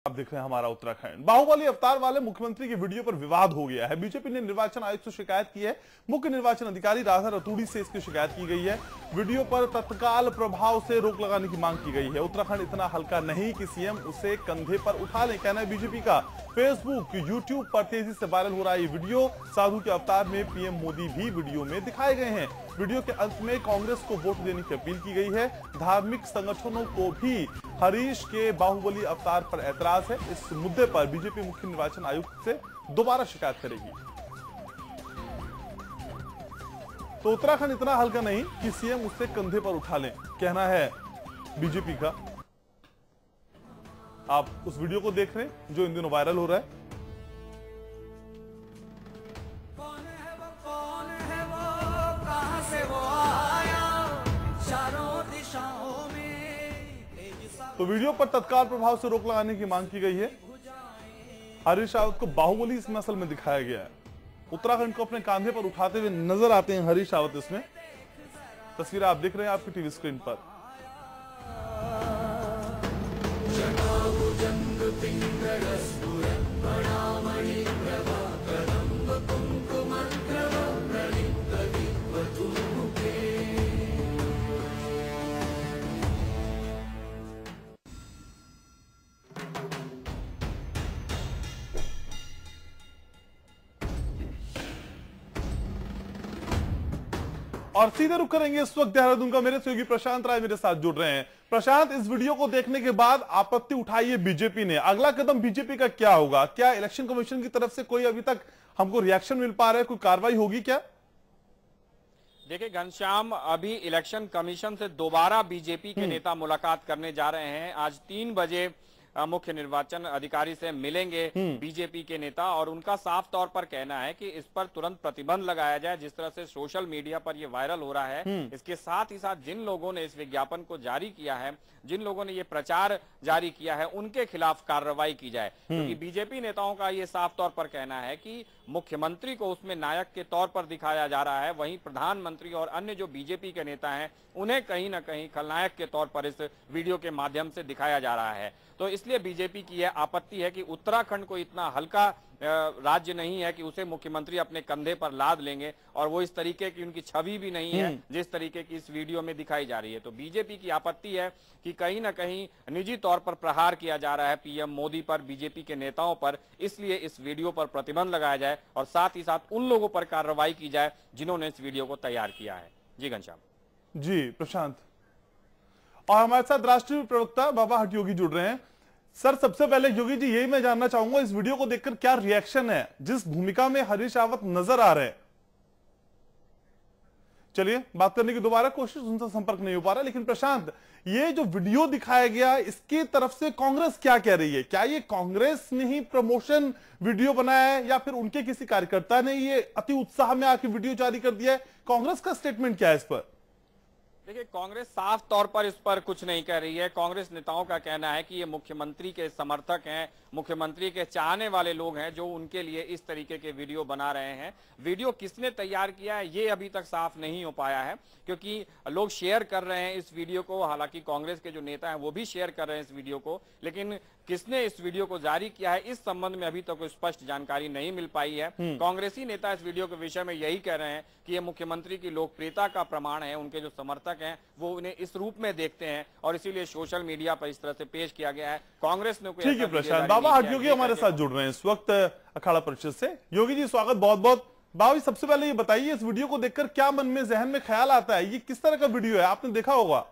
आप देख रहे हैं हमारा उत्तराखंड। बाहुबली अवतार वाले मुख्यमंत्री की वीडियो पर विवाद हो गया है। बीजेपी ने निर्वाचन आयुक्त से शिकायत की है। मुख्य निर्वाचन अधिकारी राधा रतूड़ी से इसकी शिकायत की गई है। वीडियो पर तत्काल प्रभाव से रोक लगाने की मांग की गई है। उत्तराखंड इतना हल्का नहीं कि सीएम उसे कंधे पर उठा ले, कहना है बीजेपी का। फेसबुक, यूट्यूब पर तेजी से वायरल हो रहा है ये वीडियो। साधु के अवतार में पीएम मोदी भी वीडियो में दिखाए गए हैं। वीडियो के अंत में कांग्रेस को वोट देने की अपील की गई है। धार्मिक संगठनों को भी हरीश के बाहुबली अवतार पर ऐतराज है। इस मुद्दे पर बीजेपी मुख्य निर्वाचन आयुक्त से दोबारा शिकायत करेगी। तो उत्तराखंड इतना हल्का नहीं कि सीएम उससे कंधे पर उठा लें, कहना है बीजेपी का। आप उस वीडियो को देख रहे हैं जो इन दिनों वायरल हो रहा है। तो वीडियो पर तत्काल प्रभाव से रोक लगाने की मांग की गई है। हरीश रावत को बाहुबली इस मसल में दिखाया गया है। उत्तराखंड को अपने कांधे पर उठाते हुए नजर आते हैं हरीश रावत। इसमें तस्वीरें आप देख रहे हैं आपकी टीवी स्क्रीन पर। और सीधे रुक करेंगे इस वक्त देहरादून का। मेरे सहयोगी प्रशांत राय मेरे साथ जुड़ रहे हैं। प्रशांत, इस वीडियो को देखने के बाद आपत्ति उठाई है बीजेपी ने। अगला कदम बीजेपी का क्या होगा? क्या इलेक्शन कमीशन की तरफ से कोई अभी तक हमको रिएक्शन मिल पा रहा है? कोई कार्रवाई होगी क्या? देखिए घनश्याम, अभी इलेक्शन कमीशन से दोबारा बीजेपी के नेता मुलाकात करने जा रहे हैं। आज 3 बजे मुख्य निर्वाचन अधिकारी से मिलेंगे बीजेपी के नेता, और उनका साफ तौर पर कहना है कि इस पर तुरंत प्रतिबंध लगाया जाए। जिस तरह से सोशल मीडिया पर यह वायरल हो रहा है, इसके साथ ही साथ जिन लोगों ने इस विज्ञापन को जारी किया है, जिन लोगों ने ये प्रचार जारी किया है, उनके खिलाफ कार्रवाई की जाए। क्योंकि बीजेपी नेताओं का ये साफ तौर पर कहना है कि मुख्यमंत्री को उसमें नायक के तौर पर दिखाया जा रहा है, वहीं प्रधानमंत्री और अन्य जो बीजेपी के नेता हैं उन्हें कहीं ना कहीं खलनायक के तौर पर इस वीडियो के माध्यम से दिखाया जा रहा है। तो इसलिए बीजेपी की यह आपत्ति है कि उत्तराखंड को इतना हल्का राज्य नहीं है कि उसे मुख्यमंत्री अपने कंधे पर लाद लेंगे, और वो इस तरीके की उनकी छवि भी नहीं है जिस तरीके की इस वीडियो में दिखाई जा रही है। तो बीजेपी की आपत्ति है कि कहीं ना कहीं निजी तौर पर प्रहार किया जा रहा है पीएम मोदी पर, बीजेपी के नेताओं पर। इसलिए इस वीडियो पर प्रतिबंध लगाया जाए और साथ ही साथ उन लोगों पर कार्रवाई की जाए जिन्होंने इस वीडियो को तैयार किया है। जी घनश्याम। जी प्रशांत, और हमारे साथ राष्ट्रीय प्रवक्ता बाबा हट योगी जुड़ रहे हैं। सर, सबसे पहले योगी जी यही मैं जानना चाहूंगा, इस वीडियो को देखकर क्या रिएक्शन है जिस भूमिका में हरीश रावत नजर आ रहे हैं? चलिए बात करने की दोबारा कोशिश, उनसे संपर्क नहीं हो पा रहा। लेकिन प्रशांत, ये जो वीडियो दिखाया गया इसकी तरफ से कांग्रेस क्या कह रही है? क्या ये कांग्रेस ने ही प्रमोशन वीडियो बनाया है या फिर उनके किसी कार्यकर्ता ने ये अति उत्साह में आके वीडियो जारी कर दिया है? कांग्रेस का स्टेटमेंट क्या है इस पर? देखिए, कांग्रेस साफ तौर पर इस पर कुछ नहीं कह रही है। कांग्रेस नेताओं का कहना है कि ये मुख्यमंत्री के समर्थक हैं, मुख्यमंत्री के चाहने वाले लोग हैं जो उनके लिए इस तरीके के वीडियो बना रहे हैं। वीडियो किसने तैयार किया है ये अभी तक साफ नहीं हो पाया है, क्योंकि लोग शेयर कर रहे हैं इस वीडियो को। हालांकि कांग्रेस के जो नेता हैं वो भी शेयर कर रहे हैं इस वीडियो को, लेकिन किसने इस वीडियो को जारी किया है इस संबंध में अभी तक कोई स्पष्ट जानकारी नहीं मिल पाई है। कांग्रेसी नेता इस वीडियो के विषय में यही कह रहे हैं कि ये मुख्यमंत्री की लोकप्रियता का प्रमाण है। उनके जो समर्थक हैं वो उन्हें इस रूप में देखते हैं और इसीलिए सोशल मीडिया पर इस तरह से पेश किया गया है। कांग्रेस ने कोई ठीक है प्रशांत, बाबा हट योगी हमारे साथ जुड़ रहे हैं इस वक्त अखाड़ा परिषद से। योगी जी स्वागत बहुत बहुत। बाबा सबसे पहले ये बताइए, इस वीडियो को देखकर क्या मन में, जहन में ख्याल आता है? ये किस तरह का वीडियो है, आपने देखा होगा?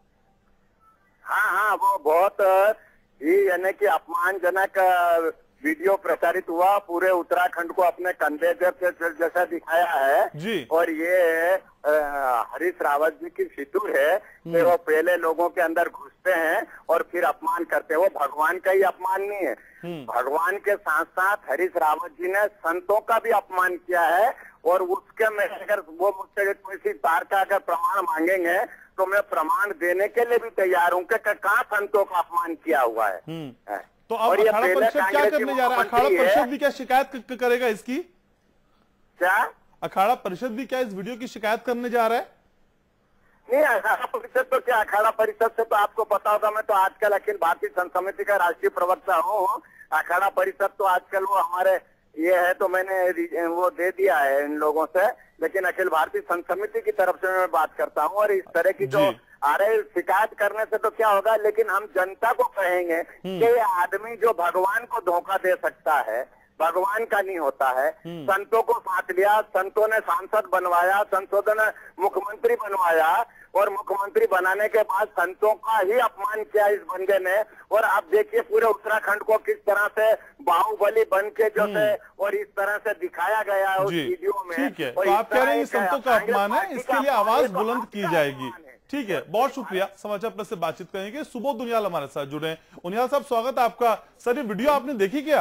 हाँ, वो बहुत ही यानी कि अपमानजनक वीडियो प्रसारित हुआ। पूरे उत्तराखंड को अपने कंधे जैसा दिखाया है जी। और ये हरीश रावत जी की फितूर है कि वो पहले लोगों के अंदर घुसते हैं और फिर अपमान करते हैं। वो भगवान का ही अपमान नहीं है, भगवान के साथ साथ हरीश रावत जी ने संतों का भी अपमान किया है। और उसके में अगर वो मुझसे किसी बार का अगर प्रमाण मांगेंगे तो मैं प्रमाण देने के लिए भी तैयार हूँ कि कहाँ संतों का अपमान किया हुआ है। तो अब अखाड़ा परिषद क्या करने जा रहा है? अखाड़ा परिषद भी क्या शिकायत करेगा इसकी? क्या अखाड़ा परिषद भी क्या इस वीडियो की शिकायत करने जा रहा है? नहीं, अखाड़ा परिषद तो क्या, अखाड़ा परिषद से तो आपको पता होगा, मैं तो आजकल अखिल भारतीय संत समिति का राष्ट्रीय प्रवक्ता हूँ। अखाड़ा परिषद तो आजकल वो हमारे ये है, तो मैंने वो दे दिया है इन लोगों से, लेकिन अखिल भारतीय संत समिति की तरफ से मैं बात करता हूँ। और इस तरह की जो आ रहे शिकायत करने से तो क्या होगा, लेकिन हम जनता को कहेंगे कि ये आदमी जो भगवान को धोखा दे सकता है, भगवान का नहीं होता है। संतों को साथ लिया, संतों ने सांसद बनवाया, संसदों ने मुख्यमंत्री बनवाया, और मुख्यमंत्री बनाने के बाद संतों का ही अपमान किया इस बंदे ने। और अब देखिए पूरे उत्तराखंड को किस तरह से बाहुबली बन के जो थे और इस तरह से दिखाया गया है उस वीडियो में। ठीक है, तो आप कह रहे हैं संतों का अपमान है, इसके लिए आवाज बुलंद की जाएगी। ठीक है, बहुत शुक्रिया। समाचार प्लस से बातचीत करेंगे। सुबोध उनियाल हमारे साथ जुड़े हैं। उनियाल साहब, स्वागत है आपका। सर, ये वीडियो आपने देखी क्या?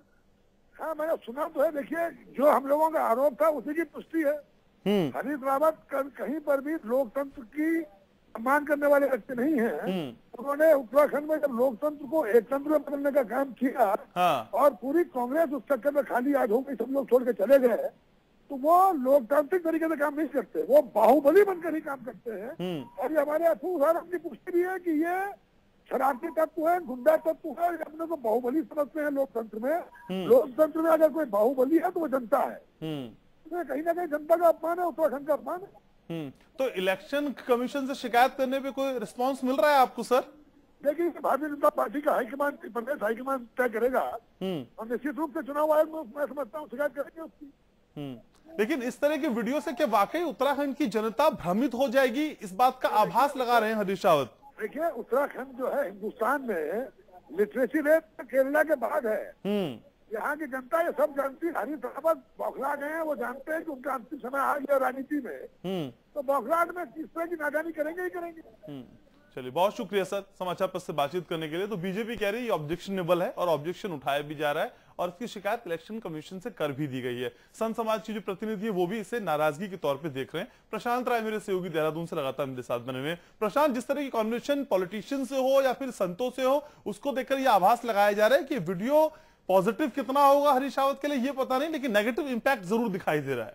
हाँ, मैंने सुना तो है। देखिए, जो हम लोगों का आरोप था उसी की पुष्टि है। हरीश रावत कहीं पर भी लोकतंत्र की सम्मान करने वाले व्यक्ति नहीं है। उन्होंने उत्तराखंड में जब लोकतंत्र को एक तंत्र में बदलने का काम किया, और पूरी कांग्रेस उस चक्कर में खाली आज हो गई, सब लोग छोड़ के चले गए, तो वो लोकतांत्रिक तरीके से काम नहीं करते, वो बाहुबली बनकर ही काम करते हैं। और ये हमारे अफूह साहब की पुष्टि भी है कि ये शरारती तत्व है, गुंडा तत्व है, अपने को बाहुबली समझते हैं लोकतंत्र में। लोकतंत्र में अगर कोई बाहुबली है तो वो जनता है। तो कहीं ना कहीं जनता का अपमान है, उत्तराखंड का अपमान है। तो इलेक्शन कमीशन से शिकायत करने पे कोई रिस्पांस मिल रहा है आपको सर? देखिए, भारतीय जनता पार्टी का हाईकमान, प्रदेश हाईकमान तय करेगा, और निश्चित रूप से चुनाव आयोग में मैं समझता हूँ शिकायत करेंगे उसकी। लेकिन इस तरह की वीडियो से क्या वाकई उत्तराखंड की जनता भ्रमित हो जाएगी, इस बात का आभास लगा रहे हैं हरीश रावत? देखिए, उत्तराखंड जो है हिंदुस्तान में लिटरेसी रेट केरला के बाद है। यहाँ की जनता ये सब जानती है। हरीश रावत बौखला गए हैं, वो जानते हैं कि उनका अंतिम समय आ गया राजनीति में, तो बौखलाहट में किस तरह की नादानी करेंगे ही करेंगे। चलिए, बहुत शुक्रिया सर समाचार पत्र से बातचीत करने के लिए। तो बीजेपी कह रही है ऑब्जेक्शनेबल है और ऑब्जेक्शन उठाया भी जा रहा है, और इसकी शिकायत इलेक्शन कमीशन से कर भी दी गई है। संत समाज की जो प्रतिनिधि है वो भी इसे नाराजगी के तौर पे देख रहे हैं। प्रशांत राय मेरे सहयोगी देहरादून से लगातार मेरे साथ बने हुए। प्रशांत, जिस तरह की कॉन्वर्सेशन पॉलिटिशियन से हो या फिर संतों से हो, उसको देखकर यह आभास लगाया जा रहा है कि वीडियो पॉजिटिव कितना होगा हरीश रावत के लिए ये पता नहीं, लेकिन नेगेटिव इंपैक्ट जरूर दिखाई दे रहा है।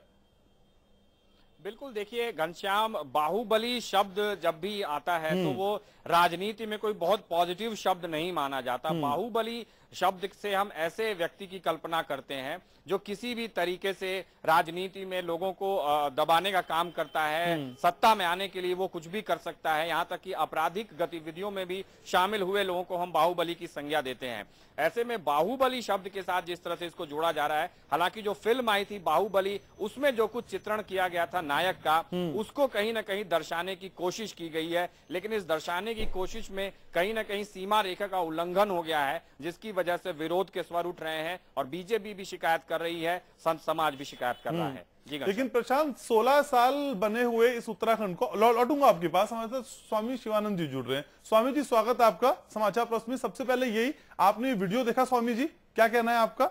बिल्कुल, देखिए घनश्याम, बाहुबली शब्द जब भी आता है तो वो राजनीति में कोई बहुत पॉजिटिव शब्द नहीं माना जाता। बाहुबली शब्द से हम ऐसे व्यक्ति की कल्पना करते हैं जो किसी भी तरीके से राजनीति में लोगों को दबाने का काम करता है, सत्ता में आने के लिए वो कुछ भी कर सकता है, यहाँ तक कि आपराधिक गतिविधियों में भी शामिल हुए लोगों को हम बाहुबली की संज्ञा देते हैं। ऐसे में बाहुबली शब्द के साथ जिस तरह से इसको जोड़ा जा रहा है, हालांकि जो फिल्म आई थी बाहुबली, उसमें जो कुछ चित्रण किया गया था नायक का, उसको कहीं ना कहीं दर्शाने की कोशिश की गई है, लेकिन इस दर्शाने की कोशिश में कहीं ना कहीं सीमा रेखा का उल्लंघन हो गया है, जिसकी वजह से विरोध के स्वर उठ रहे हैं और बीजेपी भी शिकायत कर रही है, संत समाज भी शिकायत कर रहा है। लेकिन प्रशांत, 16 साल बने हुए इस उत्तराखंड को, लौटूंगा आपके पास, हमारे साथ स्वामी शिवानंद जी जुड़ रहे हैं। स्वामी जी, स्वागत है आपका समाचार प्लस में। सबसे पहले यही, आपने वीडियो देखा स्वामी जी, क्या कहना है आपका?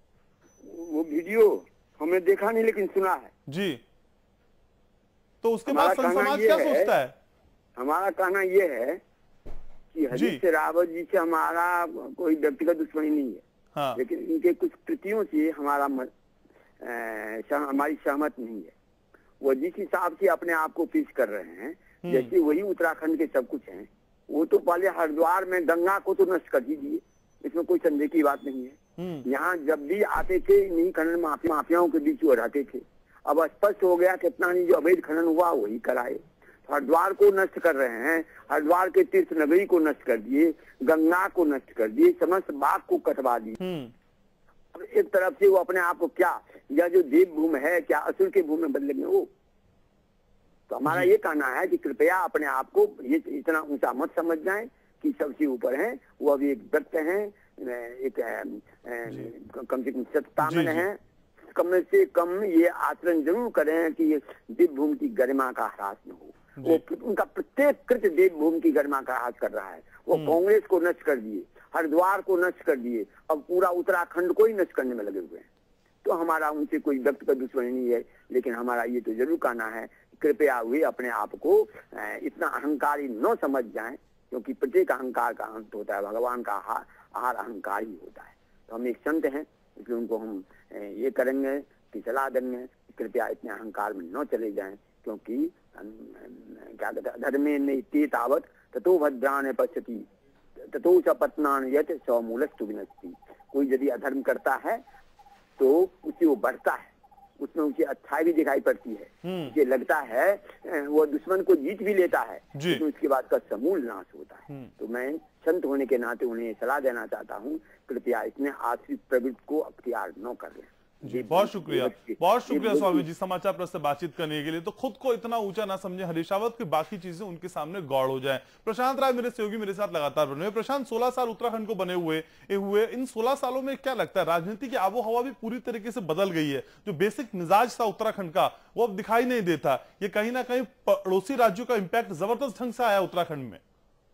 वो वीडियो हमें देखा नहीं, लेकिन सुना है जी। तो उसके बाद संत समाज क्या सोचता है? हमारा कहना ये है कि हरीश रावत जी से हमारा कोई व्यक्तिगत दुश्मनी नहीं है, हाँ। लेकिन इनके कुछ कृतियों से हमारी सहमत नहीं है। वो जिस हिसाब से अपने आप को पेश कर रहे हैं, जैसे वही उत्तराखंड के सब कुछ हैं। वो तो पहले हरिद्वार में गंगा को तो नष्ट कर ही दिए, इसमें कोई संदेह की बात नहीं है। यहाँ जब भी आते थे इन्हीं खनन माफियाओं के बीच वो रहते थे। अब स्पष्ट हो गया कितना नहीं, जो अवैध खनन हुआ वही कराए। हरिद्वार को नष्ट कर रहे हैं, हरिद्वार के तीर्थ नगरी को नष्ट कर दिए, गंगा को नष्ट कर दिए, समस्त बाग को कटवा दिए। अब एक तरफ से वो अपने आप को क्या, या जो देव भूमि है क्या असुर के भूमि में बदलेंगे वो? तो हमारा ये कहना है कि कृपया अपने आप को ये इतना ऊंचा मत समझ जाएं कि सबसे ऊपर हैं। वो अभी एक व्यक्त हैं, एक कम से कम सत्ता में है, कम से कम ये आचरण जरूर करें कि ये देव भूमि की गरिमा का ह्रास न हो। वो उनका प्रत्येक कृत्य देव भूमि की गरिमा का ह्रास कर रहा है। वो कांग्रेस को नष्ट कर दिए, हरिद्वार को नष्ट कर दिए, अब पूरा उत्तराखंड को ही नष्ट करने में लगे हुए हैं। तो हमारा उनसे कोई व्यक्तिगत दुश्मनी नहीं है, लेकिन हमारा ये तो जरूर कहना है, कृपया वे अपने आप को इतना अहंकारी न समझ जाएं, क्योंकि प्रत्येक अहंकार का अंत होता है, भगवान का आहार अहंकार ही होता है। तो हम एक संत हैं, इसलिए उनको हम ये करेंगे कि सलाह देंगे, कृपया इतने अहंकार में न चले जाएं, क्योंकि क्या कहते हैं, धर्मे नैते तावत ततो भद्रान पश्यति ततो च पत्नान यत स्वमूलस्तु विनश्ति। कोई यदि अधर्म करता है तो उसे वो बढ़ता है, उसमें उसे अच्छाई भी दिखाई पड़ती है, उसे लगता है वो दुश्मन को जीत भी लेता है, लेकिन उसके बाद का समूल नाश होता है। तो मैं संत होने के नाते उन्हें सलाह देना चाहता हूँ, कृपया इसमें आश्रित प्रवृत्ति को अख्तियार न कर लें। जी बहुत शुक्रिया स्वामी जी समाचार प्रेस से बातचीत करने के लिए। तो खुद को इतना ऊंचा ना समझे हरीश रावत की, बाकी चीजें उनके सामने गौड़ हो जाए। प्रशांत राय मेरे सहयोगी मेरे साथ लगातार बने हुए। प्रशांत, 16 साल उत्तराखंड को बने हुए इन 16 सालों में क्या लगता है राजनीति की आबो हवा भी पूरी तरीके से बदल गई है? जो बेसिक मिजाज था उत्तराखंड का वो अब दिखाई नहीं देता। ये कहीं ना कहीं पड़ोसी राज्यों का इंपैक्ट जबरदस्त ढंग से आया उत्तराखंड में।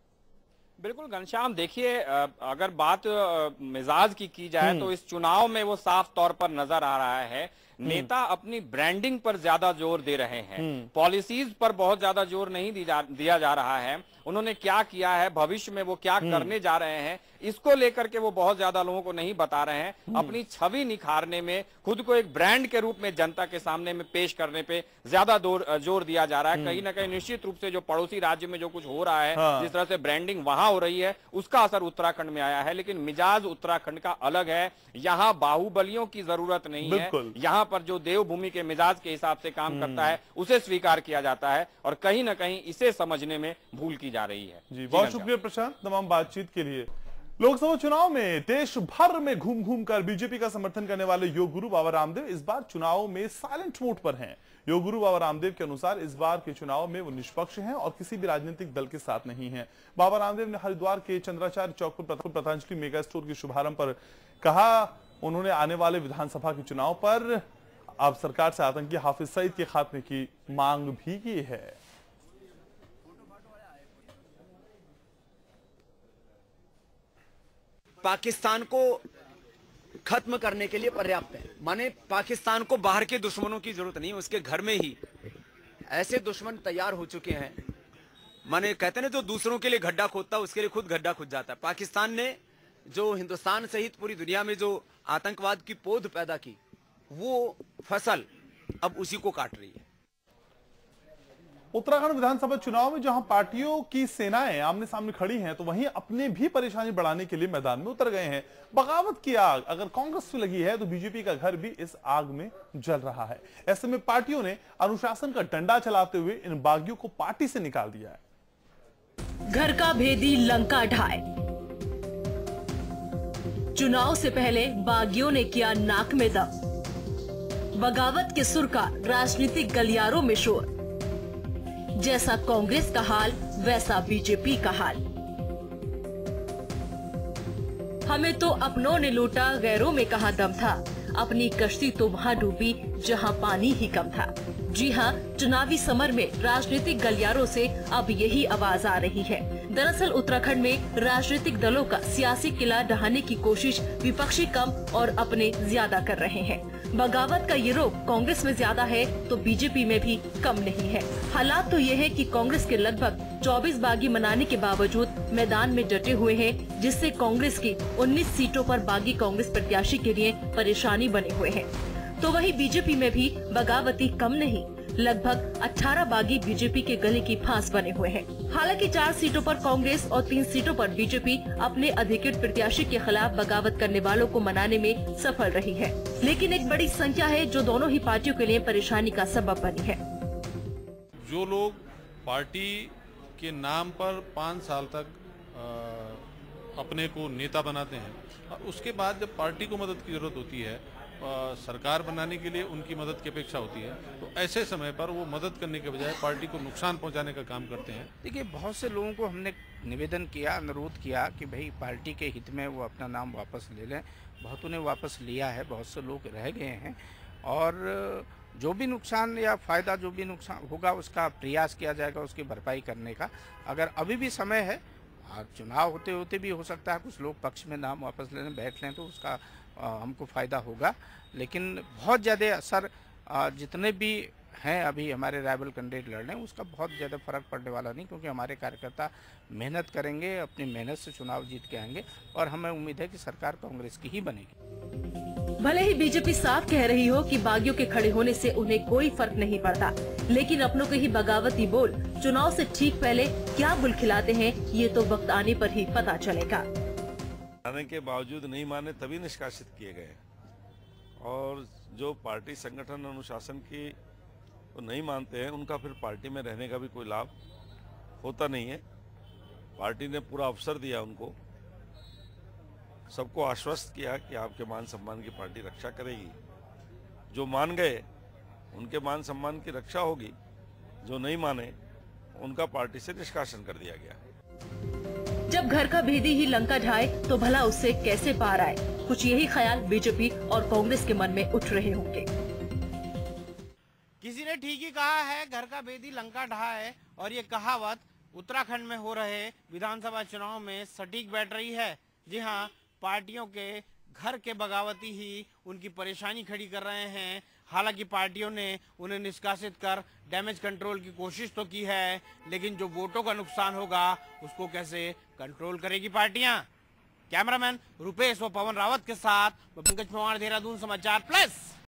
बिल्कुल घनश्याम, देखिए अगर बात मिजाज की जाए तो इस चुनाव में वो साफ तौर पर नजर आ रहा है। नेता अपनी ब्रांडिंग पर ज्यादा जोर दे रहे हैं, पॉलिसीज पर बहुत ज्यादा जोर नहीं दिया जा रहा है। उन्होंने क्या किया है, भविष्य में वो क्या करने जा रहे हैं, इसको लेकर के वो बहुत ज्यादा लोगों को नहीं बता रहे हैं। अपनी छवि निखारने में, खुद को एक ब्रांड के रूप में जनता के सामने में पेश करने पे ज्यादा जोर दिया जा रहा है। कहीं ना कहीं निश्चित रूप से जो पड़ोसी राज्य में जो कुछ हो रहा है, जिस तरह से ब्रांडिंग वहां हो रही है, उसका असर उत्तराखंड में आया है। लेकिन मिजाज उत्तराखंड का अलग है। यहाँ बाहुबलियों की जरूरत नहीं है। यहाँ पर जो देवभूमि के मिजाज के हिसाब से काम करता है उसे स्वीकार किया जाता है, और कहीं ना कहीं इसे समझने में भूल की जा रही है। जी बहुत शुक्रिया प्रशांत तमाम बातचीत के लिए। लोकसभा चुनाव में देश भर में घूम घूम कर बीजेपी का समर्थन करने वाले योग गुरु बाबा रामदेव इस बार चुनाव में साइलेंट मोड पर हैं। योग गुरु बाबा रामदेव के अनुसार इस बार के चुनाव में वो निष्पक्ष हैं और किसी भी राजनीतिक दल के साथ नहीं हैं। बाबा रामदेव ने हरिद्वार के चंद्राचार्य चौक पर पतंजलि मेगा स्टोर के शुभारंभ पर कहा, उन्होंने आने वाले विधानसभा के चुनाव पर अब सरकार से आतंकी हाफिज सईद के खात्मे की मांग भी की है। पाकिस्तान को खत्म करने के लिए पर्याप्त है। माने पाकिस्तान को बाहर के दुश्मनों की जरूरत नहीं, उसके घर में ही ऐसे दुश्मन तैयार हो चुके हैं। माने कहते हैं ना, जो दूसरों के लिए गड्ढा खोदता है उसके लिए खुद गड्ढा खुद जाता है। पाकिस्तान ने जो हिंदुस्तान सहित पूरी दुनिया में जो आतंकवाद की पौध पैदा की, वो फसल अब उसी को काट रही है। उत्तराखंड विधानसभा चुनाव में जहां पार्टियों की सेनाएं आमने सामने खड़ी हैं, तो वहीं अपने भी परेशानी बढ़ाने के लिए मैदान में उतर गए हैं। बगावत की आग अगर कांग्रेस में लगी है तो बीजेपी का घर भी इस आग में जल रहा है। ऐसे में पार्टियों ने अनुशासन का डंडा चलाते हुए इन बागियों को पार्टी से निकाल दिया है। घर का भेदी लंका ढाए, चुनाव से पहले बागियों ने किया नाक में दम। बगावत के सुर का राजनीतिक गलियारों में शोर। जैसा कांग्रेस का हाल वैसा बीजेपी का हाल। हमें तो अपनों ने लूटा, गैरों में कहाँ दम था। अपनी कश्ती तो वहाँ डूबी जहाँ पानी ही कम था। जी हाँ, चुनावी समर में राजनीतिक गलियारों से अब यही आवाज आ रही है। दरअसल उत्तराखंड में राजनीतिक दलों का सियासी किला ढहाने की कोशिश विपक्षी कम और अपने ज्यादा कर रहे हैं। बगावत का ये रोग कांग्रेस में ज्यादा है तो बीजेपी में भी कम नहीं है। हालात तो ये है कि कांग्रेस के लगभग 24 बागी मनाने के बावजूद मैदान में डटे हुए हैं, जिससे कांग्रेस की 19 सीटों पर बागी कांग्रेस प्रत्याशी के लिए परेशानी बने हुए हैं। तो वहीं बीजेपी में भी बगावती कम नहीं, लगभग 18 बागी बीजेपी के गले की फांस बने हुए हैं। हालांकि 4 सीटों पर कांग्रेस और 3 सीटों पर बीजेपी अपने अधिकृत प्रत्याशी के खिलाफ बगावत करने वालों को मनाने में सफल रही है, लेकिन एक बड़ी संख्या है जो दोनों ही पार्टियों के लिए परेशानी का सबब बनी है। जो लोग पार्टी के नाम पर 5 साल तक अपने को नेता बनाते हैं और उसके बाद जब पार्टी को मदद की जरूरत होती है, सरकार बनाने के लिए उनकी मदद की अपेक्षा होती है, तो ऐसे समय पर वो मदद करने के बजाय पार्टी को नुकसान पहुंचाने का काम करते हैं। देखिए, बहुत से लोगों को हमने निवेदन किया, अनुरोध किया कि भाई पार्टी के हित में वो अपना नाम वापस ले लें। बहुतों ने वापस लिया है, बहुत से लोग रह गए हैं और जो भी नुकसान या फ़ायदा जो भी नुकसान होगा उसका प्रयास किया जाएगा उसकी भरपाई करने का। अगर अभी भी समय है, चुनाव होते होते भी हो सकता है कुछ लोग पक्ष में नाम वापस लेने बैठ लें तो उसका हमको फ़ायदा होगा। लेकिन बहुत ज़्यादा असर जितने भी हैं अभी हमारे राइवल कैंडिडेट लड़ रहे हैं उसका बहुत ज़्यादा फर्क पड़ने वाला नहीं, क्योंकि हमारे कार्यकर्ता मेहनत करेंगे, अपनी मेहनत से चुनाव जीत के आएंगे और हमें उम्मीद है कि सरकार कांग्रेस की ही बनेगी। भले ही बीजेपी साफ कह रही हो कि बागियों के खड़े होने से उन्हें कोई फर्क नहीं पड़ता, लेकिन अपनों के ही बगावती बोल चुनाव से ठीक पहले क्या बुल खिलाते हैं, ये तो वक्त आने पर ही पता चलेगा। आने के बावजूद नहीं माने तभी निष्कासित किए गए, और जो पार्टी संगठन अनुशासन की तो नहीं मानते हैं उनका फिर पार्टी में रहने का भी कोई लाभ होता नहीं है। पार्टी ने पूरा अवसर दिया उनको, सबको आश्वस्त किया कि आपके मान सम्मान की पार्टी रक्षा करेगी। जो मान गए उनके मान सम्मान की रक्षा होगी, जो नहीं माने उनका पार्टी से निष्कासन कर दिया गया। जब घर का भेदी ही लंका ढाए तो भला उससे कैसे पार आए, कुछ यही ख्याल बीजेपी और कांग्रेस के मन में उठ रहे होंगे। किसी ने ठीक ही कहा है, घर का भेदी लंका ढाए, और ये कहावत उत्तराखंड में हो रहे विधानसभा चुनाव में सटीक बैठ रही है। जी हाँ, पार्टियों के घर के बगावती ही उनकी परेशानी खड़ी कर रहे हैं। हालांकि पार्टियों ने उन्हें निष्कासित कर डैमेज कंट्रोल की कोशिश तो की है, लेकिन जो वोटों का नुकसान होगा उसको कैसे कंट्रोल करेगी पार्टियां। कैमरामैन रुपेश व पवन रावत के साथ पंकज पवार, देहरादून समाचार प्लस।